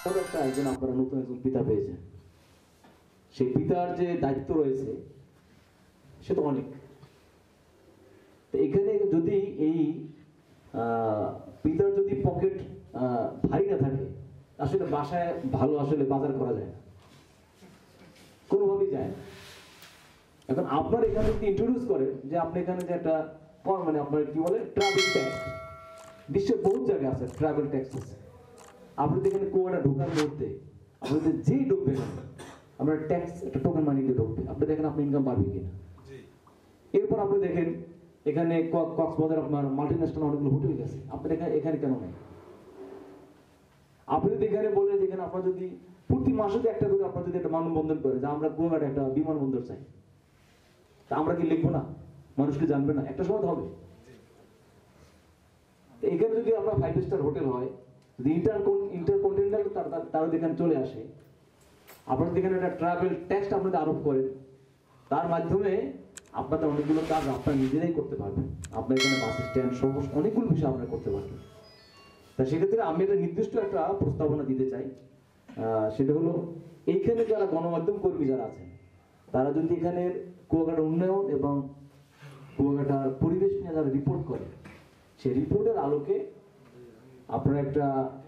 একটা একজন আপনারা নতুন একজন পিতা পেয়েছেন, সেই পিতার যে দায়িত্ব রয়েছে সে তো অনেক। এখানে যদি এই পিতার যদি পকেট ভারী না থাকে, আসলে বাসায় ভালো আসলে বাজার করা যায় না, কোনোভাবেই যায় না। এখন আপনার এখানে যদি ইন্ট্রোডিউস করেন যে আপনি এখানে যে একটা মানে আপনার কি বলে ট্রাভেল ট্যাক্স, বিশ্বের বহু জায়গায় আছে ট্রাভেল ট্যাক্স আছে। আপনি এখানে কোয়াটা ঢোকার মুহূর্তে আপনি যেই ঢুকবে না আপনার ট্যাক্স একটা টোকেন মানি দিয়ে ঢুকবে, আপনি দেখেন আপনি ইনকাম পাবেন কিনা। এরপর আপনি দেখেন এখানে কক্সবাজার আপনার মাল্টিন্যাশনাল অনেকগুলো হোটেল গেছে, আপনি এখানে কেন নেই? আপনি যদি এখানে বলেন যেখানে আপনার যদি প্রতি মাসে একটা করে আপনার যদি একটা মানববন্ধন করে যে আমরা কুয়াঘাটে একটা বিমানবন্দর চাই, তা আমরা কি লিখবো না? মানুষকে জানবে না? একটা সময় হবে। এখানে যদি আপনার 5 স্টার হোটেল হয়, যদি ইন্টারকন্টিনেন্টাল তারা এখানে চলে আসে, আপনারা যেখানে একটা ট্রাভেল ট্যাক্স আপনাদের আরোপ করেন, তার মাধ্যমে আপনাদের অনেকগুলো কাজ আপনারা নিজেরাই করতে পারবেন। আপনার এখানে বাস স্ট্যান্ড সহ অনেকগুলো বিষয় আপনারা করতে পারবেন। তা সেক্ষেত্রে আমি একটা নির্দিষ্ট একটা প্রস্তাবনা দিতে চাই, সেটা হলো এইখানে যারা গণমাধ্যম কর্মী যারা আছেন, তারা যদি এখানে কুয়াঘাটার উন্নয়ন এবং কুয়াঘাটার পরিবেশ নিয়ে যারা রিপোর্ট করে, সেই রিপোর্টের আলোকে আপনার একটা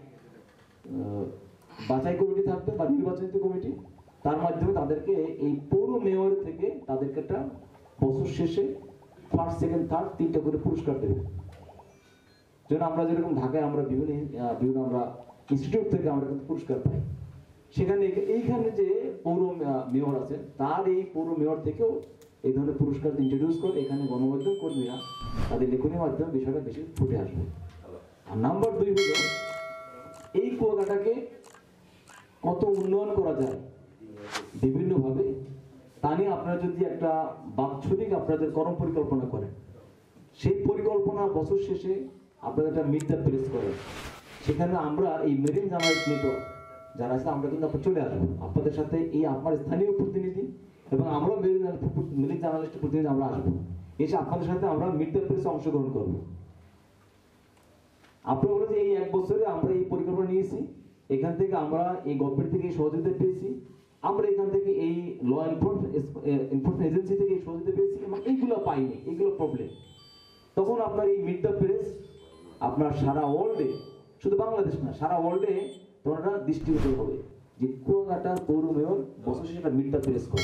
বাছাই কমিটি থাকবে বা নির্বাচিত কমিটি, তার মাধ্যমে তাদেরকে এই পৌর মেয়র থেকে তাদেরকে একটা বছর শেষে ফার্স্ট সেকেন্ড থার্ড 3টা করে পুরস্কার দেবে। যেন আমরা যেরকম ঢাকায় আমরা বিভিন্ন আমরা ইনস্টিটিউট থেকে আমরা কিন্তু পুরস্কার পাই, সেখানে এইখানে যে পৌর মেয়র আছে তার এই পৌর মেয়র থেকেও এই ধরনের পুরস্কার ইন্ট্রোডিউস করে এখানে গণমাধ্যম কর্মীরা তাদের লেখনীর মাধ্যমে বিষয়টা বেশি ফুটে আসবে। আর নাম্বার 2 হলো এই কুয়াঘাটাকে কত উন্নয়ন করা যায় বিভিন্নভাবে, তা নিয়ে আপনারা যদি একটা বাৎসরিক আপনাদের কর্ম পরিকল্পনা করেন, সেই পরিকল্পনা বছর শেষে আপনারা একটা মিট দ্য প্রেস করেন, সেখানে আমরা এই মেরিন জার্নালিস্ট নেটওয়ার্ক যারা আছে আমরা কিন্তু আপনার চলে আসবো আপনাদের সাথে, এই আপনার স্থানীয় প্রতিনিধি এবং আমরা মেরিন জার্নালিস্টের প্রতিনিধি আমরা আসবো, এসে আপনাদের সাথে আমরা মিট দ্য প্রেসে অংশগ্রহণ করবো। আপনারা বলে যে এই 1 বছরে আমরা এই পরিকল্পনা নিয়েছি, এখান থেকে আমরা এই গভর্নমেন্ট থেকে এই সহযোগিতা পেয়েছি, আমরা এখান থেকে এই ল এনফোর্সমেন্ট এজেন্সি থেকে এই সহযোগিতা পেয়েছি, এবং এইগুলো পাইনি, এইগুলো প্রবলেম। তখন আপনার এই মিট দ্য প্রেস আপনার সারা ওয়ার্ল্ডে, শুধু বাংলাদেশ না সারা ওয়ার্ল্ডে তোমরা দৃষ্টিগোচর হবে যে কুয়াঘাটার পৌর মেয়র বছর শেষে একটা মিট দ্য প্রেস করে।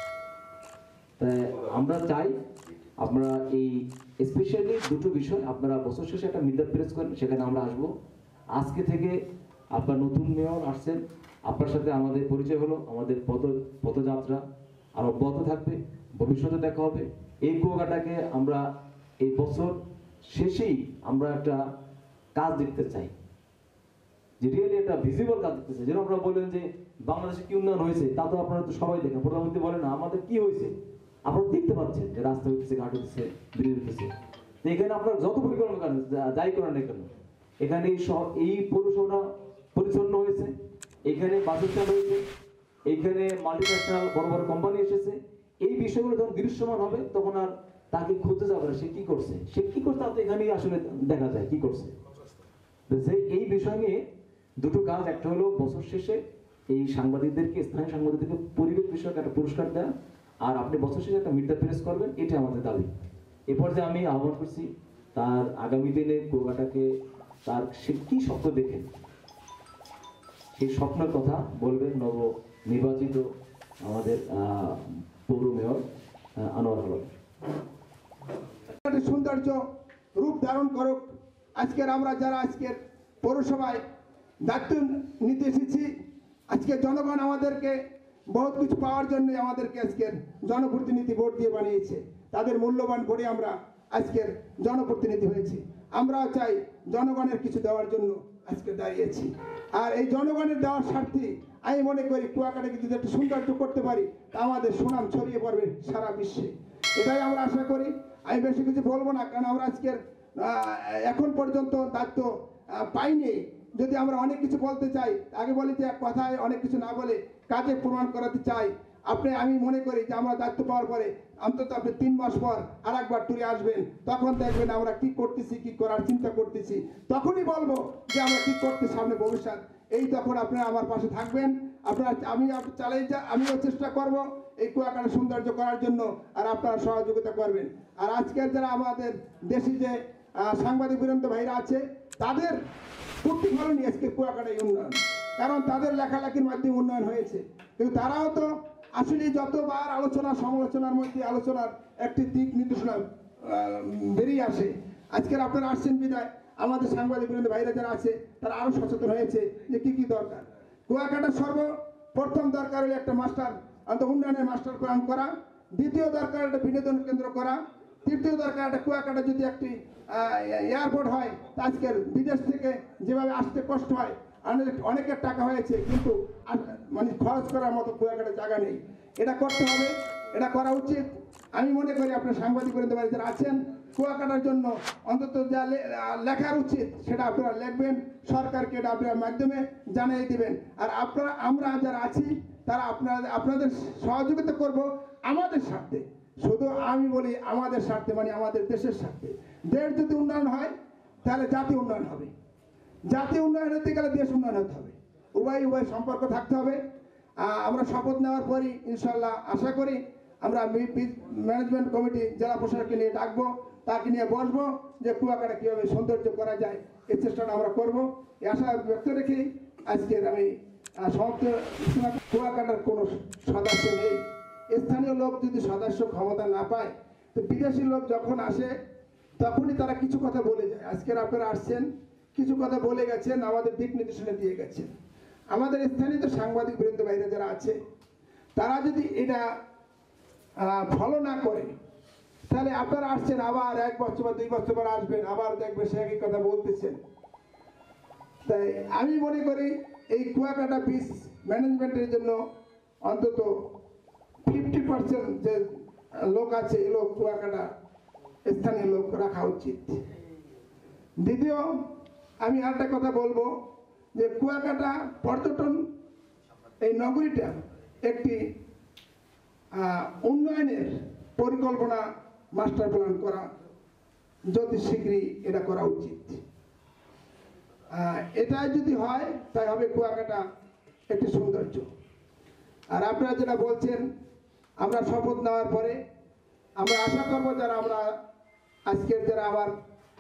তাই আমরা চাই আপনারা এই স্পেশালি 2টো বিষয় আপনারা বছর শেষে একটা মিট দ্য প্রেস করেন, সেখানে আমরা আসবো। আজকে থেকে আপনার নতুন মেয়র আসছেন, আপনার সাথে আমাদের পরিচয় হলো, আমাদের পদযাত্রা আর অব্যাহত থাকবে, ভবিষ্যতে দেখা হবে। এই কুয়াঘাটাকে আমরা এই বছর শেষেই আমরা একটা কাজ দেখতে চাই, যে রিয়েলি একটা ভিজিবল কাজ দেখতে চাই। যেন আপনারা বলেন যে বাংলাদেশে কি উন্নয়ন হয়েছে, তা তো আপনারা তো সবাই দেখেন, প্রধানমন্ত্রী বলেন না আমাদের কি হয়েছে, আপনারা দেখতে পাচ্ছেন যে রাস্তা হচ্ছে, ঘাট হচ্ছে, ব্রিজ হচ্ছে। এখানে আপনারা যত পরিকল্পনা করেন যাই করেন না কেন, এখানে এই পৌরসভা পরিচ্ছন্ন হয়েছে, এখানে বাস স্ট্যান্ড হয়েছে, এইখানে মাল্টিন্যাশনাল বড় বড় কোম্পানি এসেছে। এই বিষয়গুলো যখন দৃশ্যমান হবে তখন আর তাকে খুঁজতে যাবে না সে কি করছে, তা তো এখানেই আসলে দেখা যায় কি করছে। এই বিষয় নিয়ে 2টো কাজ, একটা হলো বছর শেষে এই সাংবাদিকদেরকে, স্থানীয় সাংবাদিকদেরকে পরিবেশ বিষয়ক একটা পুরস্কার দেওয়া, আর আপনি বছর শেষে একটা মিট দ্য প্রেস করবেন, এটা আমাদের দাবি। এ পর্যায়ে আমি আহ্বান করছি তার আগামী দিনে কুয়াঘাটাকে তার সে কি স্বপ্ন দেখেন সেই স্বপ্নের কথা বলবেন নবনির্বাচিত আমাদের পৌর মেয়র আনোয়ার আলম। সৌন্দর্য রূপ ধারণ করুক। আজকের আমরা যারা আজকের পৌরসভায় দায়িত্ব নিতে এসেছি, আজকে জনগণ আমাদেরকে বহুত কিছু পাওয়ার জন্য আমাদেরকে আজকের জনপ্রতিনিধি ভোট দিয়ে বানিয়েছে, তাদের মূল্যবান ভোটে আমরা আজকের জনপ্রতিনিধি হয়েছি। আমরাও চাই জনগণের কিছু দেওয়ার জন্য আজকে দাঁড়িয়েছি। আর এই জনগণের দেওয়ার স্বার্থে আমি মনে করি কুয়াঘাটাকে যদি একটা সৌন্দর্য করতে পারি তা আমাদের সুনাম ছড়িয়ে পড়বে সারা বিশ্বে, এটাই আমরা আশা করি। আমি বেশি কিছু বলবো না, কারণ আমরা আজকের এখন পর্যন্ত দায়িত্ব পাইনি। যদি আমরা অনেক কিছু বলতে চাই, আগে বলি যে কথায় অনেক কিছু না বলে কাজে প্রমাণ করাতে চাই। আমি মনে করি যে আমরা দায়িত্ব পাওয়ার পরে অন্তত আপনি 3 মাস পর আর একবার ট্যুরে আসবেন, তখন দেখবেন আমরা কি করতেছি, কি করার চিন্তা করতেছি, তখনই বলবো যে আমরা কি করতে সামনে ভবিষ্যৎ এই তখন আপনারা আমার পাশে থাকবেন। আপনারা আমিও চেষ্টা করব এই কুয়াকাটা সৌন্দর্য করার জন্য, আর আপনারা সহযোগিতা করবেন। আর আজকের যারা আমাদের দেশি যে সাংবাদিক বীরেন্দ্র ভাইরা আছে, তাদের প্রতিফলনই আজকে কুয়াকাটায় উন্নয়ন, কারণ তাদের লেখালেখির মাধ্যমে উন্নয়ন হয়েছে। কিন্তু তারাও তো আসলে যতবার আলোচনা সমালোচনার মধ্যে আলোচনার একটি দিক নির্দেশনা বেরিয়ে আসে। আজকের আপনারা আসছেন বিদায় আমাদের সাংবাদিক বীরেন্দ্র ভাইরা যারা আছে তারা আরও সচেতন হয়েছে যে কি দরকার। কুয়াকাটা সর্বপ্রথম দরকার হলো একটা উন্নয়নের মাস্টার প্ল্যান করা, দ্বিতীয় দরকার একটা বিনোদন কেন্দ্র করা, তৃতীয় দরকার একটা কুয়াকাটা যদি একটি এয়ারপোর্ট হয়, আজকের বিদেশ থেকে যেভাবে আসতে কষ্ট হয়, অনেকের টাকা হয়েছে কিন্তু মানে খরচ করার মতো কুয়াকাটা জায়গা নেই। এটা করতে হবে, এটা করা উচিত। আমি মনে করি আপনার সাংবাদিক বীরেন্দ্র ভাই যারা আছেন, কুয়াকাটার জন্য অন্তত যা লেখার উচিত সেটা আপনারা লিখবেন, সরকারকে এটা আপনার মাধ্যমে জানিয়ে দিবেন। আর আমরা যারা আছি তারা আপনাদের সহযোগিতা করব আমাদের স্বার্থে। শুধু আমি বলি আমাদের স্বার্থে, মানে আমাদের দেশের স্বার্থে। দেশ যদি উন্নয়ন হয় তাহলে জাতি উন্নয়ন হবে, জাতি উন্নয়ন হতে গেলে দেশ উন্নয়ন হতে হবে, উভয় সম্পর্ক থাকতে হবে। আমরা শপথ নেওয়ার পরই ইনশাল্লাহ আশা করি আমরা ম্যানেজমেন্ট কমিটি জেলা প্রশাসনকে নিয়ে ডাকবো, তাকে নিয়ে বসবো যে কুয়াকাটা কীভাবে সৌন্দর্য করা যায়, এই চেষ্টাটা আমরা করবো। এই আশা ব্যক্ত রেখেই আজকের আমি সমাপ্ত। কুয়াকাটার কোনো সদস্য নেই, স্থানীয় লোক যদি সদস্য ক্ষমতা না পায় তো বিদেশি লোক যখন আসে তখনই তারা কিছু কথা বলে যায়। আজকের আপনারা আসছেন, কিছু কথা বলে গেছেন, আমাদের দিক নির্দেশনা দিয়ে গেছেন। আমাদের স্থানীয় সাংবাদিক বীরেন্দ্র ভাইরা যারা আছে তারা যদি এটা ফলো না করে তাহলে আপনারা আসছেন, আবার 1 বছর বা 2 বছর পর আসবেন, আবার দেখবেন সে একই কথা বলতেছেন। তাই আমি মনে করি এই কুয়াকাটা বিচ ম্যানেজমেন্টের জন্য অন্তত 50% যে লোক আছে এই লোক কুয়াকাটা স্থানীয় লোক রাখা উচিত। দ্বিতীয় আমি আরেকটা কথা বলবো যে কুয়াকাটা পর্যটন এই নগরীটা একটি উন্নয়নের পরিকল্পনা মাস্টার প্ল্যান করা যত শীঘ্রই এটা করা উচিত। এটাই যদি হয় তাই হবে কুয়াকাটা একটি সৌন্দর্য। আর আপনারা যেটা বলছেন, আমরা শপথ নেওয়ার পরে আমরা আশা করবো যারা আমরা আজকের যারা আমার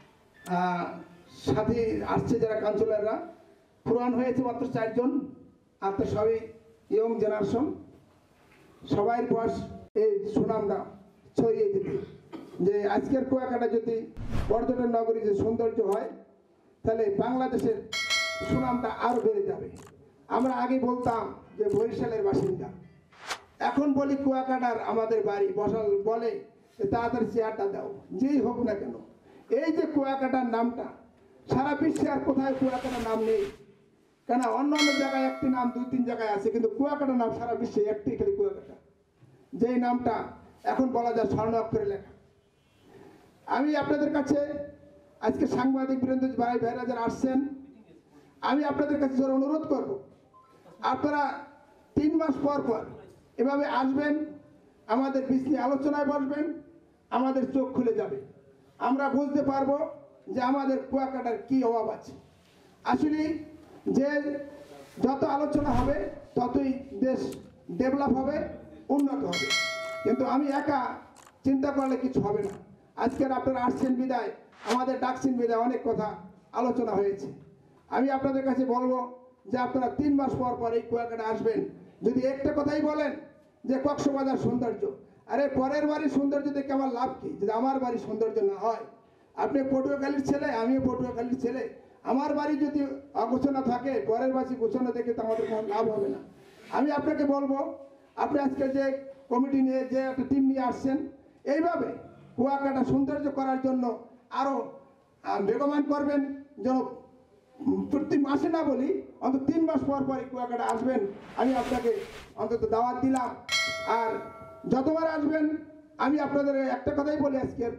সাথে আসছে যারা কাউন্সিলররা, পুরান হয়েছে মাত্র 4 জন, আর তো সবই ইয়ং জেনারেশন, সবাই বয়স এই সুনামটা ছড়িয়ে দিতে যে আজকের কুয়াকাটা যদি পর্যটন নগরী যে সৌন্দর্য হয় তাহলে বাংলাদেশের সুনামটা আরও বেড়ে যাবে। আমরা আগে বলতাম যে বরিশালের বাসিন্দা, এখন বলি কুয়াকাটার আমাদের বাড়ি, বলে তাড়াতাড়ি চেয়ারটা দাও, যেই হোক না কেন। এই যে কুয়াকাটার নামটা সারা বিশ্বে আর কোথায় কুয়াকাটার নাম নেই, কেন অন্যান্য জায়গায় একটি নাম 2-3 জায়গায় আছে, কিন্তু কুয়াকাটার নাম সারা বিশ্বে একটি খালি কুয়াকাটা, যেই নামটা এখন বলা যায় স্বর্ণ অক্ষরে লেখা। আমি আপনাদের কাছে আজকে সাংবাদিক বীরেন্দ্র ভাইরা যারা আসছেন, আমি আপনাদের কাছে জোর অনুরোধ করব, আপনারা 3 মাস পর পর এভাবে আসবেন, আমাদের বিশ্লে আলোচনায় বসবেন, আমাদের চোখ খুলে যাবে, আমরা বুঝতে পারবো যে আমাদের কুয়াকাটার কি অভাব আছে। আসলে যে যত আলোচনা হবে ততই দেশ ডেভেলপ হবে, উন্নত হবে। কিন্তু আমি একা চিন্তা করলে কিছু হবে না। আজকের আপনারা আসছেন বিদায়, আমাদের ডাকছেন বিদায়, অনেক কথা আলোচনা হয়েছে। আমি আপনাদের কাছে বলবো যে আপনারা 3 মাস পর পর এই কুয়াকাটা আসবেন। যদি একটা কথাই বলেন যে কক্সবাজার সৌন্দর্য, আরে পরের বাড়ির সৌন্দর্য দেখে আমার লাভ কি যদি আমার বাড়ির সৌন্দর্য না হয়? আপনি পটুয়াখালীর ছেলে, আমিও পটুয়াখালীর ছেলে, আমার বাড়ি যদি অগোছানো থাকে, পরের বাড়ি গোছানো দেখে তো আমাদের কোনো লাভ হবে না। আমি আপনাকে বলবো, আপনি আজকে যে কমিটি নিয়ে যে একটা টিম নিয়ে আসছেন, এইভাবে কুয়াকাটা সৌন্দর্য করার জন্য আরও বেগবান করবেন, যেন প্রতি মাসে না বলি অন্তত 3 মাস পর পর কুয়াকাটা আসবেন। আমি আপনাকে অন্তত দাওয়াত দিলাম। আর যতবার আসবেন আমি আপনাদের একটা কথাই বলি, আজকের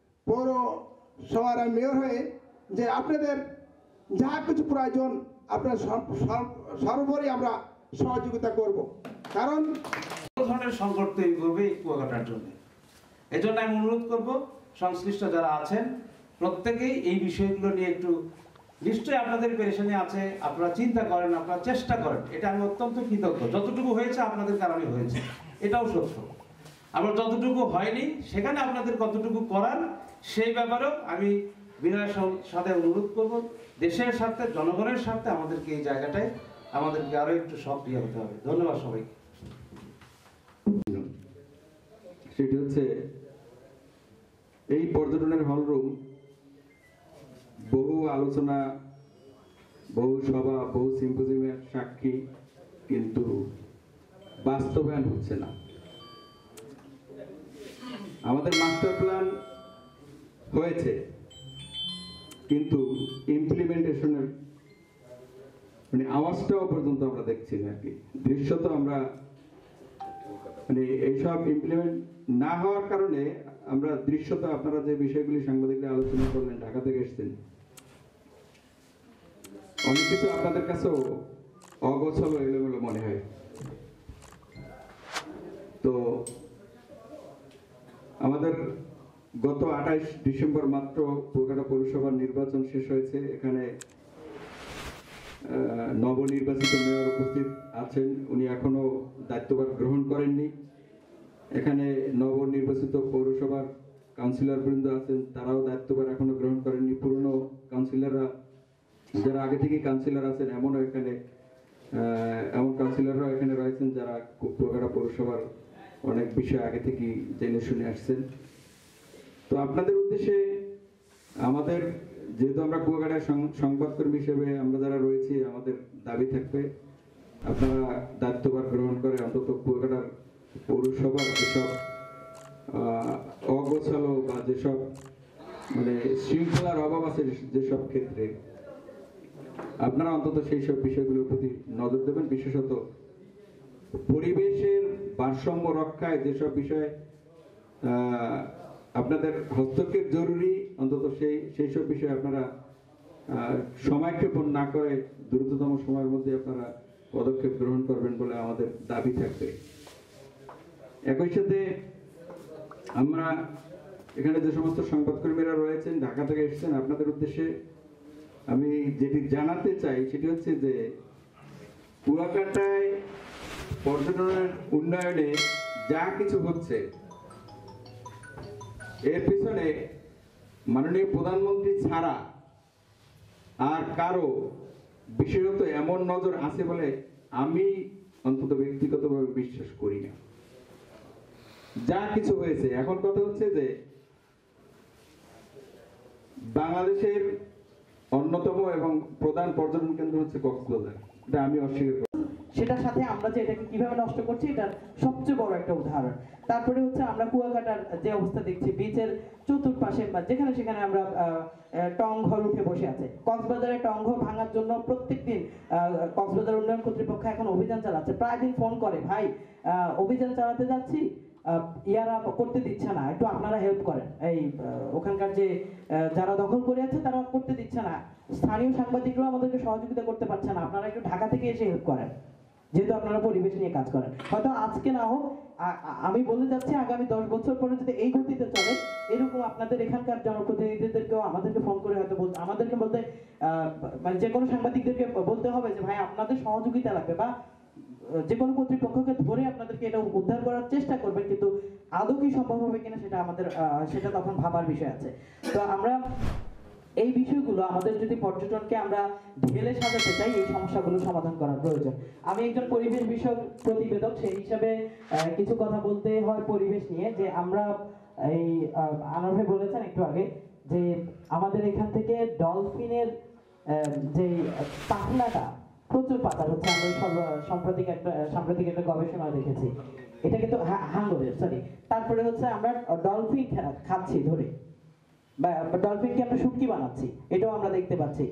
পৌরসভার মেয়র হয়ে, যে আপনাদের যা কিছু প্রয়োজন আপনার সর্বোপরি আমরা সহযোগিতা করব, কারণ ধরনের সংকট তৈরি করবে এই কুয়াকাটার জন্য। এই জন্য আমি অনুরোধ করব সংশ্লিষ্ট যারা আছেন প্রত্যেকেই এই বিষয়গুলো নিয়ে একটু নিশ্চয়ই আপনাদের পেরেশানি আছে, আপনারা চিন্তা করেন, আপনারা চেষ্টা করেন, এটা আমি অত্যন্ত কৃতজ্ঞ। যতটুকু হয়েছে আপনাদের কারণে হয়েছে, এটাও সত্য। আবার যতটুকু হয়নি সেখানে আপনাদের কতটুকু করার সেই ব্যাপারেও আমি বিনয়ের সাথে অনুরোধ করব, দেশের স্বার্থে, জনগণের স্বার্থে আমাদেরকে এই জায়গাটায় আমাদেরকে আরো একটু সক্রিয় হতে হবে। ধন্যবাদ সবাইকে। সেটি হচ্ছে এই পর্যটনের হলরুম বহু আলোচনা, বহু সভা, বহু সিম্পোজিয়ামের সাক্ষী, কিন্তু বাস্তবায়ন হচ্ছে না। আমাদের মাস্টার প্ল্যান হয়েছে, কিন্তু ইমপ্লিমেন্টেশনের মানে আওয়াজটাও পর্যন্ত আমরা দেখছি না আর কি। দৃশ্যত আমরা মানে এইসব ইমপ্লিমেন্ট না হওয়ার কারণে আমরা দৃশ্যত, আপনারা যে বিষয়গুলি সাংবাদিকরা আলোচনা করলেন, ঢাকা থেকে এসেছেন, অনেক কিছু আপনাদের কাছেও অগোছালো, এলোমেলো মনে হয়। তো আমাদের গত 28 ডিসেম্বর মাত্র কুয়াকাটা পৌরসভার নির্বাচন শেষ হয়েছে। এখানে নবনির্বাচিত মেয়র উপস্থিত আছেন, উনি এখনো দায়িত্বভার গ্রহণ করেননি। এখানে নবনির্বাচিত পৌরসভার কাউন্সিলর বৃন্দ আছেন, তারাও দায়িত্বভার এখনো গ্রহণ করেননি। পুরনো কাউন্সিলররা, যারা আগে থেকে কাউন্সিলর আছেন, এমন কাউন্সিলররাও এখানে রয়েছেন যারা কুয়াকাটা পৌরসভার অনেক বিষয় আগে থেকে জেনে শুনে আসছেন। তো আপনাদের উদ্দেশ্যে আমাদের, যেহেতু আমরা কুয়াকাটার সংবাদকর্মী হিসেবে আমরা যারা রয়েছি, আমাদের দাবি থাকবে আপনারা দায়িত্বভার গ্রহণ করে অন্তত কুয়াকাটার পৌরসভার যেসব অগোছালো বা যেসব মানে শৃঙ্খলার অভাব আছে যেসব ক্ষেত্রে, আপনারা অন্তত সেই সব বিষয়গুলোর প্রতি নজর দেবেন। বিশেষত পরিবেশের ভারসাম্য রক্ষায় যেসব বিষয়ে আপনাদের হস্তক্ষেপ জরুরি, অন্তত সেই সব বিষয়ে আপনারা সময়ক্ষেপণ না করে দ্রুততম সময়ের মধ্যে আপনারা পদক্ষেপ গ্রহণ করবেন বলে আমাদের দাবি থাকবে। একই সাথে আমরা এখানে যে সমস্ত সংবাদকর্মীরা রয়েছেন, ঢাকা থেকে এসেছেন, আপনাদের উদ্দেশ্যে আমি যেটি জানাতে চাই সেটি হচ্ছে যে কুয়াকাটায় পর্যটনের উন্নয়নে যা কিছু হচ্ছে, এর পিছনে মাননীয় প্রধানমন্ত্রী ছাড়া আর কারো বিশেষত এমন নজর আছে বলে আমি অন্তত ব্যক্তিগতভাবে বিশ্বাস করি না। যা কিছু হয়েছে, এখন কথা হচ্ছে যে বাংলাদেশের অন্যতম এবং প্রধান পর্যটন কেন্দ্র হচ্ছে কক্সবাজার, এটা আমি অস্বীকার করি। সেটার সাথে আমরা যে এটাকে কিভাবে নষ্ট করছি, এটার সবচেয়ে বড় একটা উদাহরণ। তারপরে হচ্ছে আমরা কুয়াকাটার যে অবস্থা দেখছি, বিচের চতুর্পাশে যেখানে সেখানে আমরা টং ঘর উঠে বসে আছে। কক্সবাজারের টং ঘর ভাঙার জন্য প্রত্যেকদিন কক্সবাজার উন্নয়ন কর্তৃপক্ষ এখন অভিযান চালাচ্ছে। প্রায় দিন ফোন করে, ভাই অভিযান চালাতে যাচ্ছি, ইয়ারা করতে দিচ্ছে না, একটু আপনারা হেল্প করেন। এই ওখানকার যে যারা দখল করে আছে তারা করতে দিচ্ছে না, স্থানীয় সাংবাদিকরাও আমাদেরকে সহযোগিতা করতে পারছে না, আপনারা একটু ঢাকা থেকে এসে হেল্প করেন, যেহেতু আপনারা পরিবেশ নিয়ে কাজ করেন। হয়তো আজকে না হোক, আমি বলে যাচ্ছি আগামী 10 বছর পরে যদি এই গতিতে চলে, এরকম আপনাদের এখানকার জনপ্রতিনিধিদেরকেও আমাদেরকে ফোন করে হয়তো আমাদেরকে বলতে, মানে যে কোনো সাংবাদিকদেরকে বলতে হবে যে ভাই আপনাদের সহযোগিতা লাগবে, বা যে কোনো কর্তৃপক্ষকে ধরে আপনাদেরকে এটা উদ্ধার করার চেষ্টা করবেন। কিন্তু আদৌ কি সম্ভব হবে কিনা সেটা তখন ভাবার বিষয় আছে। তো আমরা এই বিষয়গুলো, আমাদের যদি পর্যটনকে আমরা ঢেলে সাজাতে চাই, এই সমস্যাগুলো সমাধান করার প্রয়োজন। আমি একজন পরিবেশ বিষয়ক প্রতিবেদক, সেই হিসাবে কিছু কথা বলতে হয় পরিবেশ নিয়ে। যে আমরা এই আনোয়ার ভাই বলেছেন একটু আগে যে আমাদের এখান থেকে ডলফিনের যে পাখনাটা প্রচুর পাতার হচ্ছে। আমরা সাম্প্রতিক একটা গবেষণা দেখেছি, এটা কিন্তু হাঙ্গরের, সরি। তারপরে হচ্ছে আমরা ডলফিন খাচ্ছি ধরে, বা ডলফিনকে আমরা শুটকি বানাচ্ছি, এটাও আমরা দেখতে পাচ্ছি।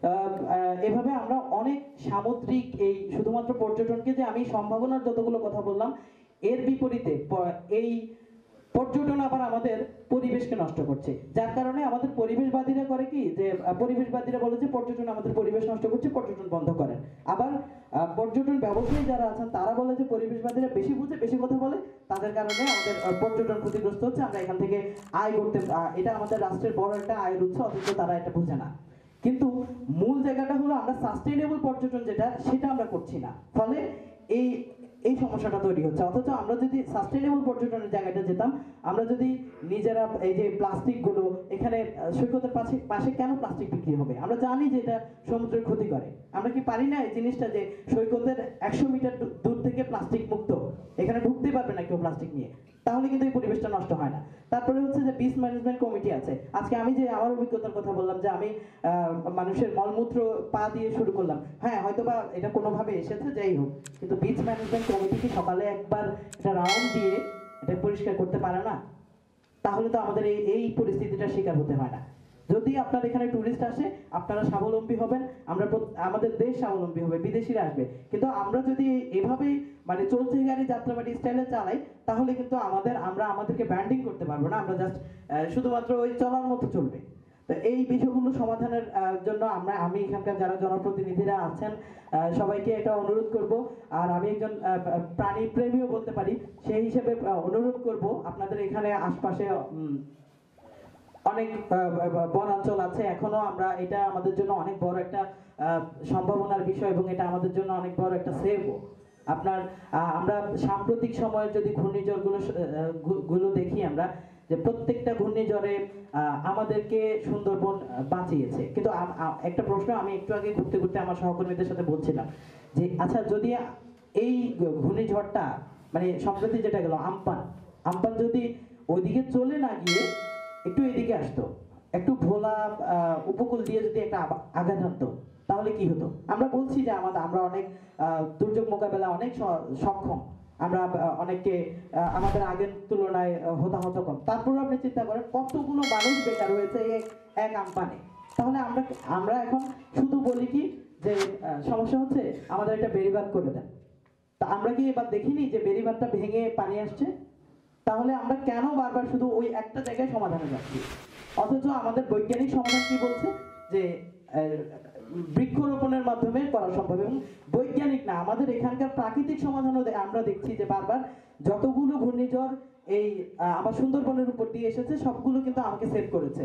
এভাবে আমরা অনেক সামুদ্রিক, এই শুধুমাত্র পর্যটনকে যে আমি সম্ভাবনার যতগুলো কথা বললাম, এর বিপরীতে এই পর্যটন আবার আমাদের পরিবেশকে নষ্ট করছে। যার কারণে আমাদের পরিবেশবাদীরা করে কি, যে পরিবেশবাদীরা বলে যে পর্যটন আমাদের পরিবেশ নষ্ট করছে, পর্যটন বন্ধ করেন। আবার পর্যটন ব্যবসায়ী যারা আছেন তারা বলে যে পরিবেশবাদীরা বেশি বুঝে, বেশি কথা বলে, তাদের কারণে আমাদের পর্যটন ক্ষতিগ্রস্ত হচ্ছে, আমরা এখান থেকে আয় করতে, এটা আমাদের রাষ্ট্রের বড় একটা আয়ের উৎস, অথচ তারা এটা বুঝে না। কিন্তু মূল জায়গাটা হলো আমরা সাস্টেইনেবল পর্যটন যেটা সেটা আমরা করছি না, ফলে এই এই সমস্যাটা তৈরি হচ্ছে। অথচ আমরা যদি সাস্টেইনেবল পর্যটনের জায়গাটা যেতাম, আমরা যদি নিজেরা এই যে প্লাস্টিকগুলো এখানে সৈকতের পাশে পাশে কেন প্লাস্টিক বিক্রি হবে? আমরা জানি যে এটা সমুদ্রের ক্ষতি করে, আমরা কি পারি না এই জিনিসটা যে সৈকতের 100 মিটার দূর থেকে প্লাস্টিক মুক্ত, এখানে ঢুকতেই পারবে না কেউ প্লাস্টিক নিয়ে, তাহলে কিন্তু এই পরিবেশটা নষ্ট হয় না। তারপরে হচ্ছে যে বিচ ম্যানেজমেন্ট কমিটি আছে। আজকে আমি যে আমার অভিজ্ঞতার কথা বললাম যে আমি মানুষের মলমূত্র পা দিয়ে শুরু করলাম, হ্যাঁ হয়তোবা এটা কোনোভাবে এসেছে, যাই হোক, কিন্তু বিচ ম্যানেজমেন্ট কমিটি কি সকালে একবার একটা রাউন্ড দিয়ে এটা পরিষ্কার করতে পারে না? তাহলে তো আমাদের এই পরিস্থিতিটার শিকার হতে হয় না। যদি আপনার এখানে টুরিস্ট আসে, আপনারা স্বাবলম্বী হবেন, আমাদের দেশ স্বাবলম্বী হবে, বিদেশিরা আসবে। কিন্তু আমরা যদি এভাবেই মানে চলছে গাড়ি যাত্রাবাড়ি স্টাইলে চালাই, তাহলে কিন্তু আমাদেরকে ব্র্যান্ডিং করতে পারবো না, আমরা জাস্ট শুধুমাত্র ওই চলার মতো চলবে। তো এই বিষয়গুলো সমাধানের জন্য আমি এখানকার যারা জনপ্রতিনিধিরা আছেন সবাইকে একটা অনুরোধ করব, আর আমি একজন প্রাণী প্রেমীও বলতে পারি, সেই হিসেবে অনুরোধ করব আপনাদের এখানে আশপাশে অনেক বনাঞ্চল আছে, এখনো এটা আমাদের জন্য অনেক বড় একটা সম্ভাবনার বিষয়, এবং এটা আমাদের জন্য অনেক বড় একটা সেভও। আমরা সাম্প্রতিক সময়ের যদি ঘূর্ণিঝড়গুলো দেখি, আমরা যে প্রত্যেকটা ঘূর্ণিঝড়ে আমাদেরকে সুন্দরবন বাঁচিয়েছে। কিন্তু একটা প্রশ্ন আমি একটু আগে ঘুরতে ঘুরতে আমার সহকর্মীদের সাথে বলছিলাম যে আচ্ছা, যদি এই ঘূর্ণিঝড়টা মানে সম্প্রতি যেটা গেল আমপান যদি ওইদিকে চলে না গিয়ে একটু এদিকে আসতো, একটু ভোলা উপকূল দিয়ে যদি একটা আঘাত আনতো, তাহলে কি হতো? আমরা বলছি যে আমরা অনেক দুর্যোগ মোকাবেলা অনেক সক্ষম, আমরা অনেককে আমাদের আগের তুলনায় হতাহত কম, তারপরে আপনি চিন্তা করেন কতগুলো মানুষ বেকার হয়েছে এক আমপানে। তাহলে আমরা এখন শুধু বলি কি যে সমস্যা হচ্ছে আমাদের একটা বেড়িবাঁধ করে দেন, তা আমরা কি এবার দেখিনি যে বেড়িবাঁধটা ভেঙে পানি আসছে? তাহলে আমরা কেন বারবার শুধু ওই একটা জায়গায় সমাধানে যাচ্ছি? অথচ আমাদের বৈজ্ঞানিক সমাধান কি বলছে যে বৃক্ষরোপণের মাধ্যমে করা সম্ভব, এবং বৈজ্ঞানিক না, আমাদের এখানকার প্রাকৃতিক সমাধানও আমরা দেখছি যে বারবার যতগুলো ঘূর্ণিঝড় আমার সুন্দরবনের উপর দিয়ে এসেছে সবগুলো কিন্তু আমাকে সেভ করেছে।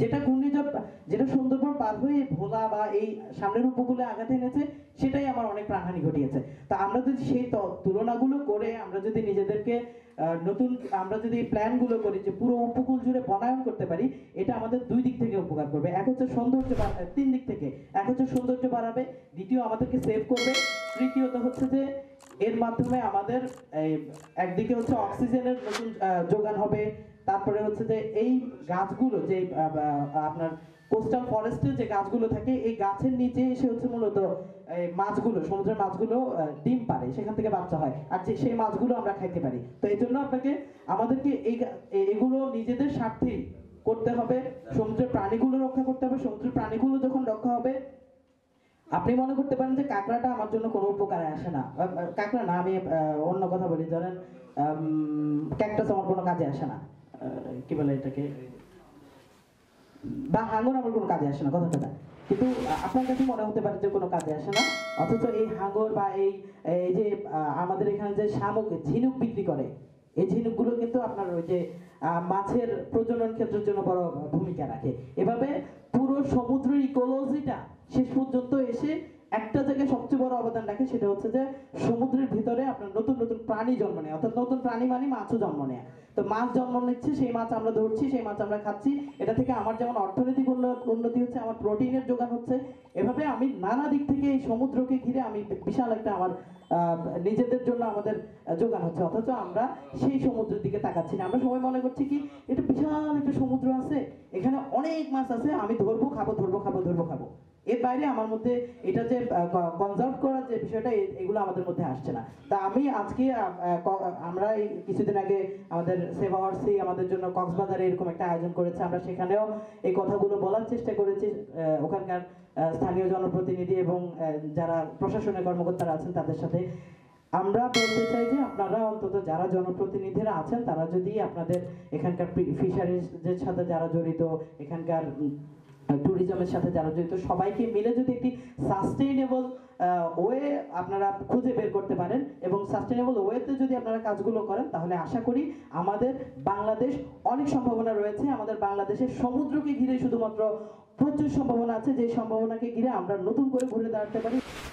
যেটা সুন্দরবন পার হয়ে ভোলা বা এই সামনের উপকূলে আঘাত এনেছে, সেটাই আমার অনেক প্রাণহানি ঘটিয়েছে। তা আমরা যদি সেই তুলনাগুলো করে আমরা যদি নিজেদেরকে আমরা যদি প্ল্যানগুলো করি যে পুরো উপকূল জুড়ে বনায়ন করতে পারি, এটা আমাদের দুই দিক থেকে উপকার করবে। এক হচ্ছে তিন দিক থেকে, এক হচ্ছে সৌন্দর্য বাড়াবে, দ্বিতীয় আমাদেরকে সেভ করবে, তৃতীয়ত হচ্ছে যে এর মাধ্যমে আমাদের একদিকে হচ্ছে অক্সিজেনের নতুন যোগান হবে, তারপরে হচ্ছে যে এই গাছগুলো যে আপনার কোস্টাল ফরেস্টে যে গাছগুলো থাকে, এই গাছের নিচে এসে হচ্ছে মূলত মাছগুলো, সমুদ্রের মাছগুলো ডিম পারে, সেখান থেকে বাচ্চা হয়, আর সেই মাছগুলো আমরা খাইতে পারি। তো এই জন্য আমাদেরকে এগুলো নিজেদের স্বার্থেই করতে হবে, সমুদ্রের প্রাণীগুলো রক্ষা করতে হবে। সমুদ্রের প্রাণীগুলো যখন রক্ষা হবে, আপনি মনে করতে পারেন যে কাঁকড়াটা আমার জন্য কোনো উপকারে আসে না, কাঁকড়া না, আমি অন্য কথা বলি, ধরেন ক্যাকটাস আমার কোনো কাজে আসে না, কি বলে এটাকে, বা হাঙর আমার কোনো কাজে আসে না, কথাটা। কিন্তু আপনার কাছে মনে হতে পারে যে কোনো কাজে আসে না, অথচ এই হাঙর বা এই যে আমাদের এখানে যে শামুক ঝিনুক বিক্রি করে, এই ঝিনুকগুলো কিন্তু আপনার ওই যে মাছের প্রজনন ক্ষেত্রের জন্য বড় ভূমিকা রাখে। এভাবে পুরো সমুদ্রের ইকোলজিটা শেষ পর্যন্ত এসে একটা জায়গায় সবচেয়ে বড় অবদান রাখে, সেটা হচ্ছে যে সমুদ্রের ভিতরে আপনার নতুন নতুন প্রাণী জন্ম নেয়, অর্থাৎ নতুন প্রাণী মানে মাছও জন্ম নেয়। তো মাছ জন্ম নিচ্ছে, সেই মাছ আমরা ধরছি, সেই মাছ আমরা খাচ্ছি, এটা থেকে আমার যেমন অর্থনৈতিক উন্নতি হচ্ছে, আমার প্রোটিনের যোগান হচ্ছে। এভাবে আমি নানা দিক থেকে এই সমুদ্রকে ঘিরে আমি বিশাল একটা আমার নিজেদের জন্য আমাদের যোগান হচ্ছে, অথচ আমরা সেই সমুদ্রের দিকে তাকাচ্ছি না। আমরা সবাই মনে করছি কি এটা বিশাল একটা সমুদ্র আছে, এখানে অনেক মাছ আছে, আমি ধরবো খাবো, ধরবো খাবো, ধরবো খাবো, এর বাইরে আমার মধ্যে এটা যে কনজার্ভ করার যে বিষয়টা, এগুলো আমাদের মধ্যে আসছে না। তা আমি আজকে আমরা এই কিছুদিন আগে আমাদের সেভাওয়ার্সি আমাদের জন্য কক্সবাজারে এরকম একটা আয়োজন করেছে, আমরা সেখানেও এই কথাগুলো বলার চেষ্টা করেছি ওখানকার স্থানীয় জনপ্রতিনিধি এবং যারা প্রশাসনের কর্মকর্তারা আছেন তাদের সাথে। আমরা বলতে চাই যে আপনারা অন্তত যারা জনপ্রতিনিধিরা আছেন, তারা যদি আপনাদের এখানকার ফিশারিজের সাথে যারা জড়িত, এখানকার ট্যুরিজমের সাথে যারা জড়িত, সবাইকে মিলে যদি একটি সাস্টেইনেবল ওয়ে আপনারা খুঁজে বের করতে পারেন এবং সাস্টেনেবল ওয়েতে যদি আপনারা কাজগুলো করেন তাহলে আশা করি আমাদের বাংলাদেশ অনেক সম্ভাবনা রয়েছে। আমাদের বাংলাদেশের সমুদ্রকে ঘিরে শুধুমাত্র প্রচুর সম্ভাবনা আছে, যে সম্ভাবনাকে ঘিরে আমরা নতুন করে ঘুরে দাঁড়াতে পারি।